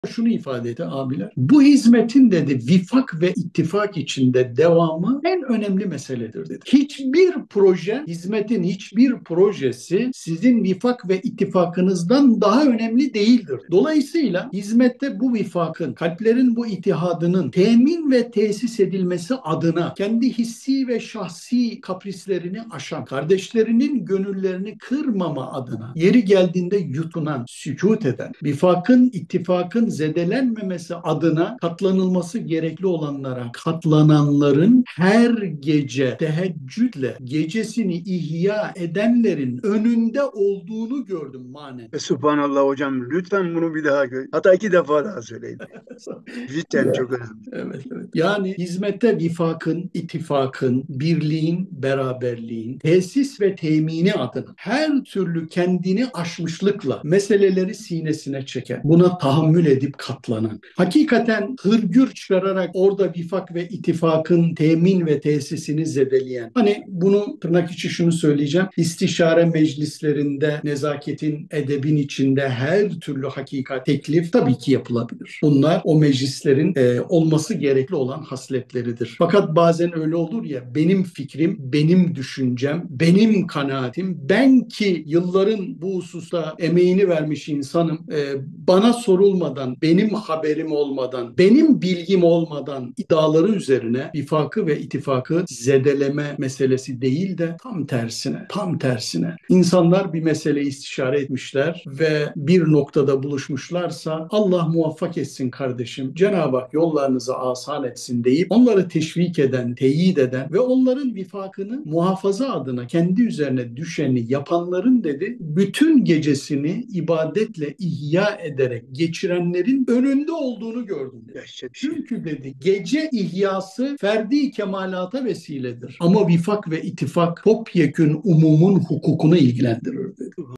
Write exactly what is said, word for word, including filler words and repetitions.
şunu ifade etti abiler. Bu hizmetin dedi vifak ve ittifak içinde devamı en önemli meseledir dedi. Hiçbir proje, hizmetin hiçbir projesi sizin vifak ve ittifakınızdan daha önemli değildir. Dolayısıyla hizmette bu vifakın, kalplerin bu itihadının temin ve tesis edilmesi adına kendi hissi ve şahsi kaprislerini aşan, kardeşlerinin gönüllerini kırmama adına yeri geldiğinde yutunan, sükut eden, vifakın, ittifakın zedelenmemesi adına katlanılması gerekli olanlara katlananların her gece teheccüdle gecesini ihya edenlerin önünde olduğunu gördüm manen. E, Subhanallah hocam, lütfen bunu bir daha gö- hatta iki defa daha söyleyin. Cidden Ya, çok önemli. evet, evet. Yani hizmette vifakın, ittifakın, birliğin, beraberliğin, tesis ve temini adına her türlü kendini aşmışlıkla meseleleri sinesine çeken, buna tahammül edip katlanan, hakikaten hırgür çıkararak orada vifak ve ittifakın temin ve tesisini zedeleyen, hani bunu tırnak içi şunu söyleyeceğim, istişare meclislerinde nezaketin, edebin içinde her türlü hakikat, teklif tabii ki yapılabilir. Bunlar o meclislerin e, olması gerekli olan hasletleridir. Fakat bazen öyle olur ya, benim fikrim, benim düşüncem, benim kanaatim, ben ki yılların bu hususta emeğini vermiş insanım, e, bana sorulmadan, benim haberim olmadan, benim bilgim olmadan iddiaları üzerine vifakı ve ittifakı zedeleme meselesi değil de tam tersine, tam tersine. İnsanlar bir meseleyi istişare etmişler ve bir noktada buluşmuşlarsa Allah muvaffak etsin kardeşim, Cenab-ı Hak yollarınızı asan etsin deyip onları teşvik eden, teyit eden ve onların vifakını muhafaza adına kendi üzerine düşeni yapanların dedi, bütün gecesini ibadetle ihya ederek geçirenlerin önünde olduğunu gördüm dedi. Dehşet bir şey. Çünkü dedi gece ihyası ferdi kemalata vesiledir. Ama vifak ve ittifak topyekün umumun hukukunu ilgilendirir.